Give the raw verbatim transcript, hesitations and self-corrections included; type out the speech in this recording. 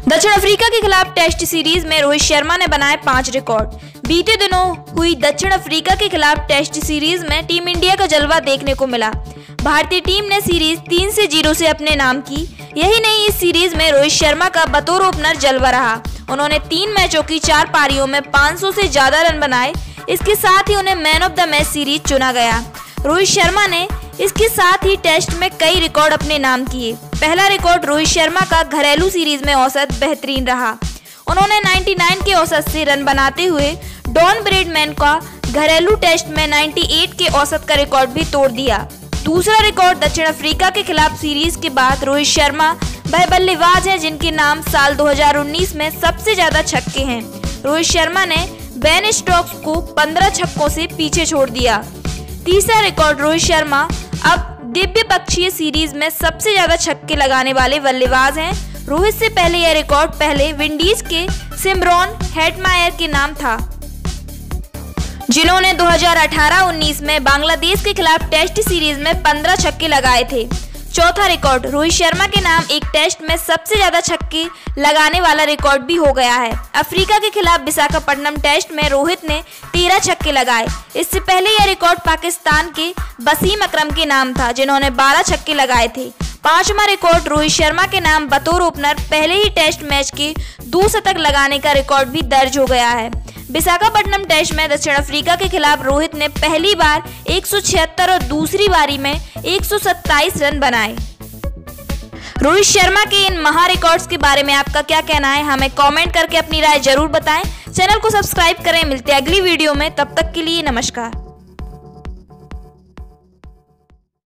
दक्षिण अफ्रीका के खिलाफ टेस्ट सीरीज में रोहित शर्मा ने बनाए पांच रिकॉर्ड। बीते दिनों हुई दक्षिण अफ्रीका के खिलाफ टेस्ट सीरीज में टीम इंडिया का जलवा देखने को मिला। भारतीय टीम ने सीरीज तीन से जीरो से अपने नाम की। यही नहीं, इस सीरीज में रोहित शर्मा का बतौर ओपनर जलवा रहा। उन्होंने तीन मैचों की चार पारियों में पाँच सौ से ज्यादा रन बनाए। इसके साथ ही उन्हें man of the match series चुना गया। रोहित शर्मा ने इसके साथ ही टेस्ट में कई रिकॉर्ड अपने नाम किए। पहला रिकॉर्ड रोहित शर्मा का घरेलू सीरीज में औसत बेहतरीन रहा। उन्होंने निन्यानवे के औसत से रन बनाते हुए डॉन ब्रैडमैन का घरेलू टेस्ट में अट्ठानवे के औसत का रिकॉर्ड भी तोड़ दिया। दूसरा रिकॉर्ड दक्षिण अफ्रीका के खिलाफ सीरीज के बाद रोहित शर्मा वह बल्लेबाज हैं जिनके नाम साल दो हज़ार उन्नीस में सबसे ज्यादा छक्के हैं। रोहित शर्मा ने बेन स्टोक्स को पंद्रह छक्कों से पीछे छोड़ दिया। तीसरा रिकॉर्ड रोहित शर्मा अब दिव्य पक्षीय सीरीज में सबसे ज्यादा छक्के लगाने वाले बल्लेबाज हैं। रोहित से पहले यह रिकॉर्ड पहले विंडीज के सिमरॉन हेटमायर के नाम था, जिन्होंने दो हज़ार अठारह उन्नीस में बांग्लादेश के खिलाफ टेस्ट सीरीज में पंद्रह छक्के लगाए थे। चौथा रिकॉर्ड रोहित शर्मा के नाम एक टेस्ट में सबसे ज्यादा छक्के लगाने वाला रिकॉर्ड भी हो गया है। अफ्रीका के खिलाफ विशाखापट्टनम टेस्ट में रोहित ने तेरह छक्के लगाए। इससे पहले यह रिकॉर्ड पाकिस्तान के वसीम अकरम के नाम था, जिन्होंने बारह छक्के लगाए थे। पांचवा रिकॉर्ड रोहित शर्मा के नाम बतौर ओपनर पहले ही टेस्ट मैच के दो शतक लगाने का रिकॉर्ड भी दर्ज हो गया है। विशाखापट्टनम टेस्ट में दक्षिण अफ्रीका के खिलाफ रोहित ने पहली बार एक सौ छिहत्तर और दूसरी बारी में एक सौ सत्ताईस रन बनाए। रोहित शर्मा के इन महा रिकॉर्ड्स के बारे में आपका क्या कहना है, हमें कमेंट करके अपनी राय जरूर बताएं। चैनल को सब्सक्राइब करें। मिलते हैं अगली वीडियो में, तब तक के लिए नमस्कार।